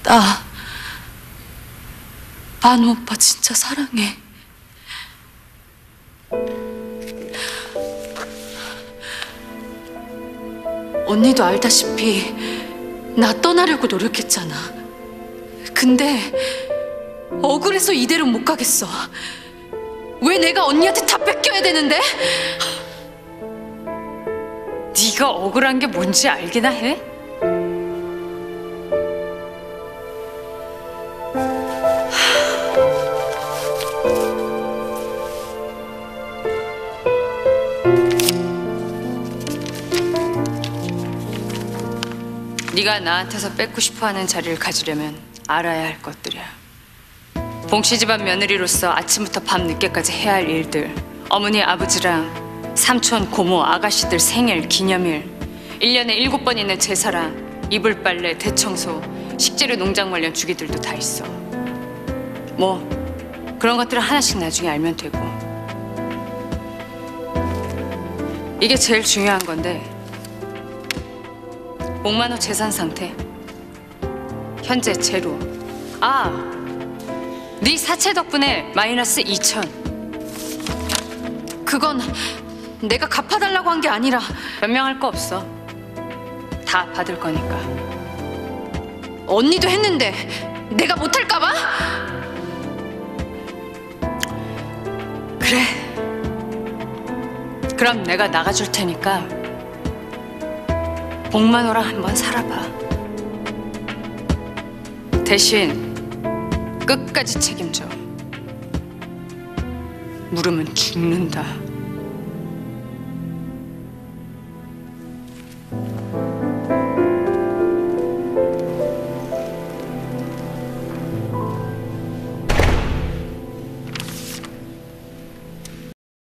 나 만우 오빠 진짜 사랑해. 언니도 알다시피 나 떠나려고 노력했잖아. 근데 억울해서 이대로 못 가겠어. 왜 내가 언니한테 다 뺏겨야 되는데? 네가 억울한 게 뭔지 알기나 해? 네가 나한테서 뺏고 싶어하는 자리를 가지려면 알아야 할 것들이야. 봉씨 집안 며느리로서 아침부터 밤 늦게까지 해야 할 일들, 어머니 아버지랑 삼촌 고모 아가씨들 생일 기념일, 1년에 7번 있는 제사랑 이불 빨래 대청소, 식재료 농장 관련 주기들도 다 있어. 뭐 그런 것들은 하나씩 나중에 알면 되고. 이게 제일 중요한 건데, 복만호 재산 상태 현재 제로. 네 사채 덕분에 마이너스 2천. 그건 내가 갚아달라고 한 게 아니라. 변명할 거 없어. 다 받을 거니까. 언니도 했는데 내가 못할까 봐? 그래. 그럼 내가 나가줄 테니까 복만호랑 한번 살아봐. 대신 끝까지 책임져. 물으면 죽는다.